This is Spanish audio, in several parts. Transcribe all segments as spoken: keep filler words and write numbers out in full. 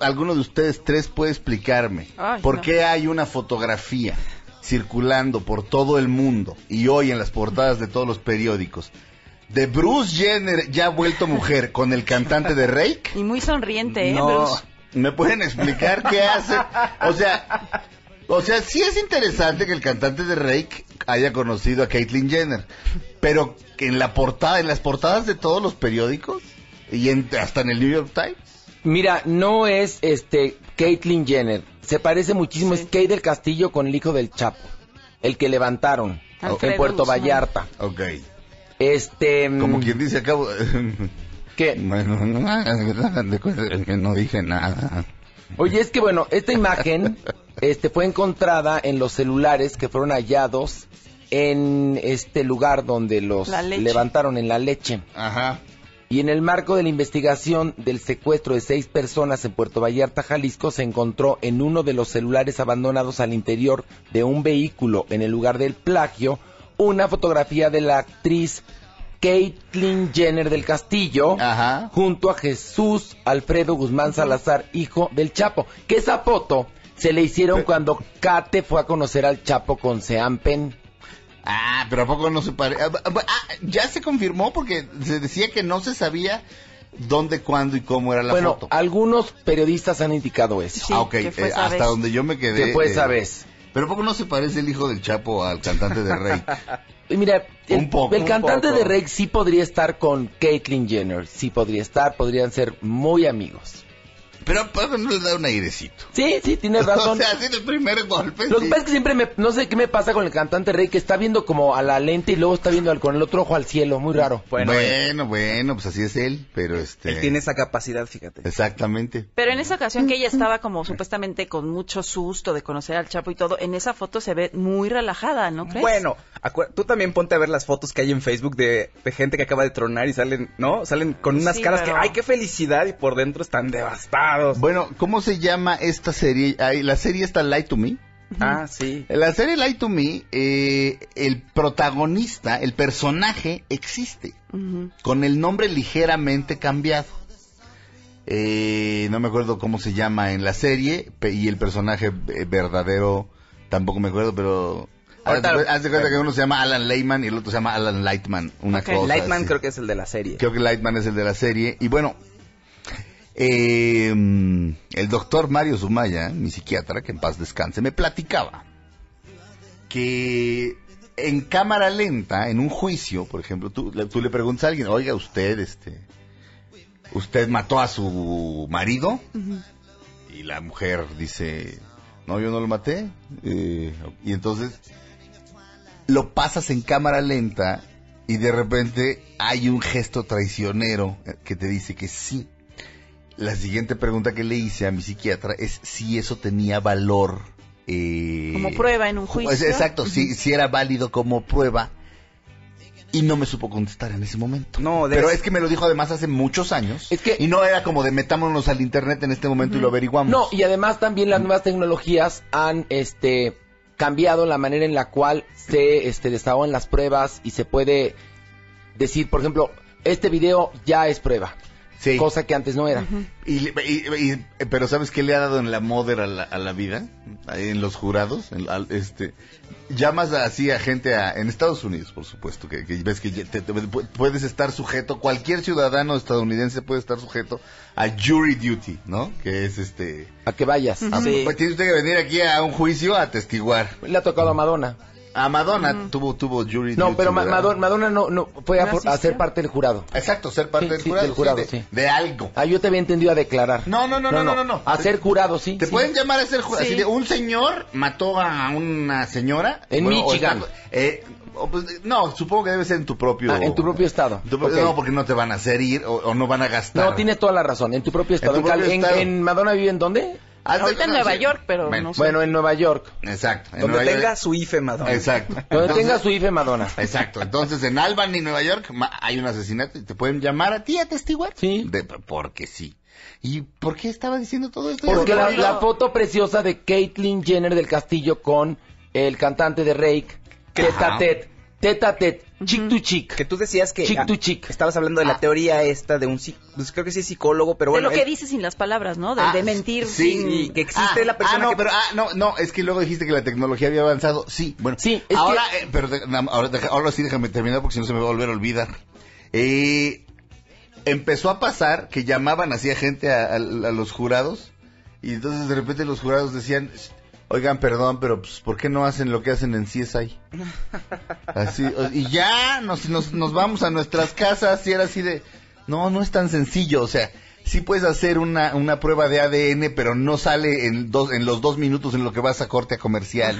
alguno de ustedes tres puede explicarme Ay, por no. qué hay una fotografía circulando por todo el mundo y hoy en las portadas de todos los periódicos de Bruce Jenner ya vuelto mujer con el cantante de Rake? Y muy sonriente, ¿eh, No, Bruce? ¿me pueden explicar qué hace? O sea, o sea, sí es interesante que el cantante de Rake haya conocido a Caitlyn Jenner, pero que en la portada, en las portadas de todos los periódicos y en, hasta en el New York Times. Mira, no es este Caitlyn Jenner. Se parece muchísimo. Sí. Es Kate del Castillo con el hijo del Chapo. El que levantaron Alfredo en Puerto Guzmán. Vallarta. Ok. Este... Como mm, quien dice, acabo... ¿Qué? Bueno, no hagan de cuenta que no dije nada. Oye, es que bueno, esta imagen este, fue encontrada en los celulares que fueron hallados en este lugar donde los La Leche. levantaron, en La Leche. Ajá. Y en el marco de la investigación del secuestro de seis personas en Puerto Vallarta, Jalisco, se encontró en uno de los celulares abandonados al interior de un vehículo en el lugar del plagio una fotografía de la actriz Caitlyn Jenner del Castillo, Ajá. junto a Jesús Alfredo Guzmán Salazar, hijo del Chapo. Que esa foto se le hicieron Pero- cuando Kate fue a conocer al Chapo con Sean Penn. Ah, pero ¿a poco no se parece? Ah, ah, ya se confirmó porque se decía que no se sabía dónde, cuándo y cómo era la Bueno, foto. algunos periodistas han indicado eso. Sí, ah, ok, que fue eh, esa hasta vez. donde yo me quedé. Que fue esa eh, vez. Pero ¿a poco no se parece el hijo del Chapo al cantante de Rey? Y mira, el, Un poco, el un cantante poco. de Rake sí podría estar con Caitlyn Jenner, sí podría estar, podrían ser muy amigos. Pero ¿a poco no le da un airecito? Sí, sí, tienes razón. O sea, así el primer golpe. Lo que sí. pasa es que siempre me, no sé qué me pasa con el cantante Rey, que está viendo como a la lente y luego está viendo al, con el otro ojo al cielo, muy raro. Bueno, Bueno, él, bueno, pues así es él, pero este... él tiene esa capacidad, fíjate. Exactamente. Pero en esa ocasión que ella estaba como supuestamente con mucho susto de conocer al Chapo y todo, en esa foto se ve muy relajada, ¿no crees? Bueno, acu- tú también ponte a ver las fotos que hay en Facebook de, de gente que acaba de tronar y salen, ¿no? Salen con unas Sí, caras pero- que, ¡ay, qué felicidad! Y por dentro están devastados. Bueno, ¿cómo se llama esta serie? Ay, la serie está Lie to Me. Ah, sí. La serie Lie to Me, eh, el protagonista, el personaje existe, Ujú. con el nombre ligeramente cambiado. Eh, no me acuerdo cómo se llama en la serie, pe- y el personaje eh, verdadero tampoco me acuerdo, pero... Haz Ahorita- de, haz de cuenta que uno se llama Alan Layman y el otro se llama Alan Lightman, una Ok. cosa Lightman así. creo que es el de la serie. Creo que Lightman es el de la serie. Y bueno, eh, el doctor Mario Zumaya, mi psiquiatra, que en paz descanse, me platicaba que en cámara lenta, en un juicio, por ejemplo, tú, le- tú le preguntas a alguien, oiga, usted, este, usted mató a su marido, y la mujer dice, no, yo no lo maté, eh, y entonces lo pasas en cámara lenta y de repente hay un gesto traicionero que te dice que sí. La siguiente pregunta que le hice a mi psiquiatra es si eso tenía valor. Eh, Como prueba en un juicio. es- Exacto, si, si era válido como prueba. Y no me supo contestar en ese momento. No, debes- Pero es que me lo dijo además hace muchos años. Es que- y no era como de metámonos al internet en este momento y lo averiguamos. No, y además también las nuevas tecnologías han este cambiado la manera en la cual se este desahogan las pruebas y se puede decir, por ejemplo, este video ya es prueba, Sí. cosa que antes no era. Y, y- y- pero ¿sabes qué le ha dado en la moder a la, a la vida? Ahí en los jurados. En- al- este, llamas así a gente a- en Estados Unidos, por supuesto, que, que ves que te- te- puedes estar sujeto, cualquier ciudadano estadounidense puede estar sujeto a jury duty, ¿no? Que es este... A que vayas. a- Sí. pues tiene usted que venir aquí a un juicio a atestiguar. Le ha tocado a Madonna. A Madonna tuvo, tuvo jury No, duty. pero Ma- ¿verdad? Madonna, Madonna no, no fue a, ¿No por- a asistió? ser parte del jurado. Exacto, ser parte Sí, del sí, jurado. del jurado, de, sí. de algo. Ah, yo te había entendido a declarar. No, no, no, no, no, no, no. A ser jurado, sí. Te sí. pueden llamar a ser jurado. Sí. Así de, un señor mató a una señora. En o Michigan. está- eh, o pues, no, supongo que debe ser en tu propio... Ah, en tu propio estado. Tu- Ok. No, porque no te van a hacer ir o, o no van a gastar. No, tienes toda la razón. En tu propio estado. En tu En, Cal- propio en- estado. en Madonna vive en dónde? Haz de- Ahorita en no, Nueva sí. York, pero Bueno, no sé. Bueno, en Nueva York. Exacto. en Donde Nueva York. tenga su I F E, Madonna. Exacto. Donde Entonces- tenga su I F E Madonna. Exacto. Entonces, en Albany, Nueva York, ma- hay un asesinato y te pueden llamar a ti a testiguar. Sí. De- porque sí. ¿Y por qué estaba diciendo todo esto? Porque la, No, la foto preciosa de Caitlyn Jenner del Castillo con el cantante de Rake, teta Ajá. tet, teta tet, Chick to chick. Que tú decías que... Chick to chick. Estabas hablando de la Ah. teoría esta de un... Pues creo que sí es psicólogo, pero bueno... de lo que él- dice sin las palabras, ¿no? De, Ah, de mentir sí, sin... y que existe ah, la persona ah, no, que... pero ah, no, no, es que luego dijiste que la tecnología había avanzado. Sí, bueno. Sí, es ahora, eh, pero de- na- ahora, deja- ahora sí déjame terminar porque si no se me va a volver a olvidar. Eh, empezó a pasar que llamaban así a gente a, a- a los jurados y entonces de repente los jurados decían, oigan, perdón, pero pues, ¿por qué no hacen lo que hacen en C S I? Así, o- y ya nos, nos, nos vamos a nuestras casas y era así de, no, no es tan sencillo, o sea, sí puedes hacer una, una prueba de A D N, pero no sale en dos, en los dos minutos en lo que vas a corte a comercial.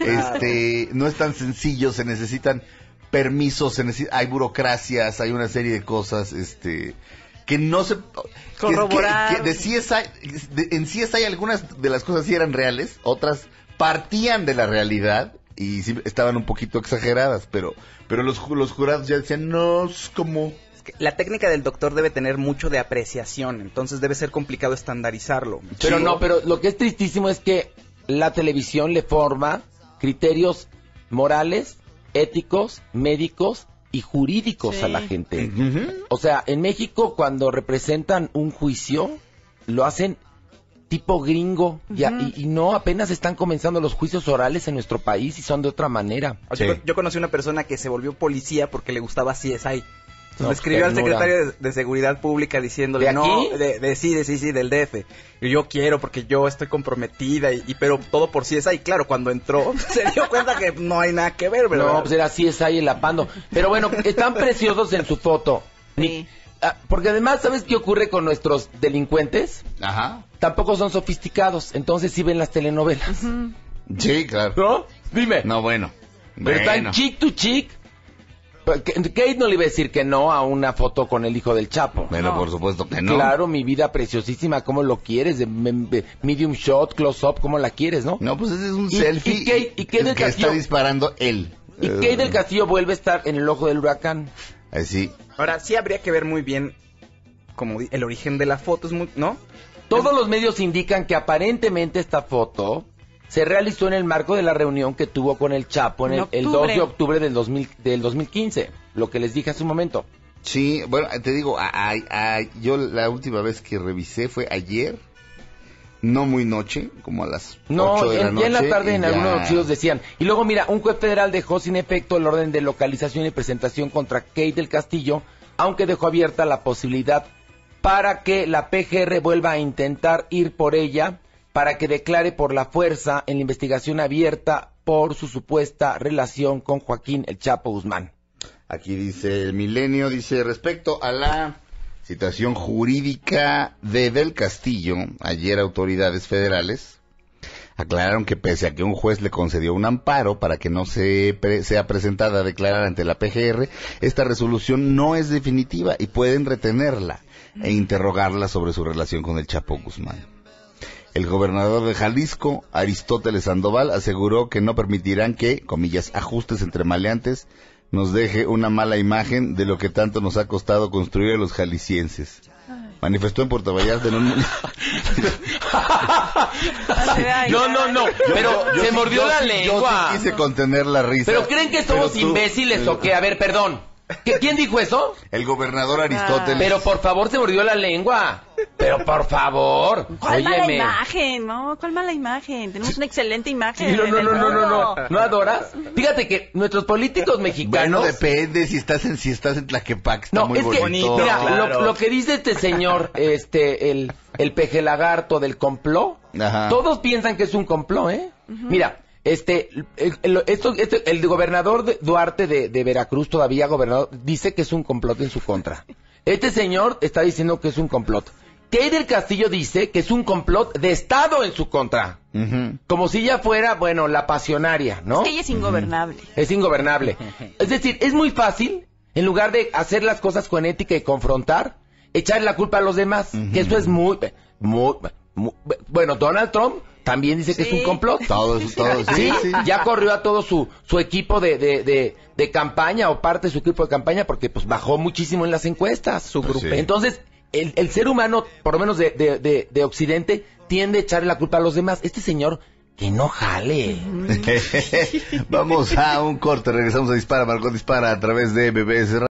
Este, no es tan sencillo, se necesitan permisos, se necesita, hay burocracias, hay una serie de cosas, este, que no se... que- Corroborar. Que, que de C S I, de- en C S I algunas de las cosas sí eran reales, otras partían de la realidad y sí estaban un poquito exageradas, pero pero los, ju- los jurados ya decían, no, es como... Es que la técnica del doctor debe tener mucho de apreciación, entonces debe ser complicado estandarizarlo. Pero Sí. no, pero lo que es tristísimo es que la televisión le forma criterios morales, éticos, médicos y jurídicos Sí. a la gente. Ujú. O sea, en México cuando representan un juicio, lo hacen tipo gringo. y, a- y, y no, apenas están comenzando los juicios orales en nuestro país y son de otra manera. O sea, Sí. yo, yo conocí una persona que se volvió policía porque le gustaba C S I. Entonces No, le escribió al ternura. secretario de, de Seguridad Pública diciéndole, ¿De no, aquí? de, de sí, de sí, sí, del D F. Y yo quiero porque yo estoy comprometida, y, y pero todo por C S I. Claro, cuando entró se dio cuenta que no hay nada que ver, ¿verdad? No, pues era así, es ahí el apando. Pero bueno, están preciosos en su foto. Sí. Ah, porque además, ¿sabes qué ocurre con nuestros delincuentes? Ajá. Tampoco son sofisticados, entonces sí ven las telenovelas. Sí, claro. ¿No? Dime. No, bueno. Pero están Bueno. chick to chick. Pero que- Kate no le iba a decir que no a una foto con el hijo del Chapo. Bueno, No. por supuesto que no. Claro, mi vida preciosísima, ¿cómo lo quieres? De, me- de medium shot, close up, ¿cómo la quieres, no? No, pues ese es un Y- selfie y Kate- y Kate del que Castillo. está disparando él. Y Kate del Castillo vuelve a estar en el ojo del huracán. Así. Ahora, sí habría que ver muy bien como di- el origen de la foto, es muy, ¿no? Todos los medios indican que aparentemente esta foto se realizó en el marco de la reunión que tuvo con el Chapo en En el, el octubre. dos de octubre del, dos mil, del dos mil quince, lo que les dije hace un momento. Sí, bueno, te digo, a- a- a- yo la última vez que revisé fue ayer, no muy noche, como a las No, ocho de la en, noche. ya en la tarde y en ya- algunos noticieros decían. Y luego mira, un juez federal dejó sin efecto el orden de localización y presentación contra Kate del Castillo, aunque dejó abierta la posibilidad para que la P G R vuelva a intentar ir por ella para que declare por la fuerza en la investigación abierta por su supuesta relación con Joaquín El Chapo Guzmán. Aquí dice el Milenio, dice respecto a la situación jurídica de Del Castillo, ayer autoridades federales aclararon que pese a que un juez le concedió un amparo para que no se pre- sea presentada a declarar ante la P G R, esta resolución no es definitiva y pueden retenerla e interrogarla sobre su relación con el Chapo Guzmán. El gobernador de Jalisco, Aristóteles Sandoval, aseguró que no permitirán que, comillas, ajustes entre maleantes nos deje una mala imagen de lo que tanto nos ha costado construir a los jaliscienses. Manifestó en Puerto Vallarta en un... Ay, No, no, no, pero Yo se sí- mordió yo la sí- lengua. Yo sí quise contener la risa. ¿Pero creen que somos Pero tú- imbéciles o qué? A ver, perdón. ¿Qué- ¿Quién dijo eso? El gobernador Aristóteles. Pero por favor se mordió la lengua. Pero por favor. ¿Cuál mala Óyeme. imagen? No, ¿cuál mala imagen? Tenemos una excelente imagen. Sí, no, en no, el no, no, no, no. mundo. ¿No adoras? Fíjate que nuestros políticos Bueno, mexicanos... depende si estás en si estás en Tlaquepaque, está No, muy es que, bonito. mira, claro. lo, lo que dice este señor, este, el, el peje lagarto del complot, Ajá. todos piensan que es un complot, ¿eh? Mira, este, el, el- esto- esto- el gobernador de- Duarte de, de Veracruz, todavía gobernador, dice que es un complot en su contra. Este señor está diciendo que es un complot. Kate del Castillo dice que es un complot de Estado en su contra. Ujú. Como si ella fuera, bueno, la pasionaria, ¿no? Es que ella es ingobernable. Es ingobernable. Es decir, es muy fácil, en lugar de hacer las cosas con ética y confrontar, echarle la culpa a los demás. Ujú. Que eso es muy, muy, muy- bueno, Donald Trump también dice que Sí. es un complot. Todo eso, todo, sí, Sí, sí. ya corrió a todo su, su equipo de, de, de, de campaña o parte de su equipo de campaña porque pues bajó muchísimo en las encuestas. Su Pues grupo. sí. Entonces, el, el ser humano, por lo menos de, de, de, de Occidente, tiende a echarle la culpa a los demás. Este señor Que no jale. Vamos a un corte, regresamos a Dispara, Margot Dispara a través de B B S Radio.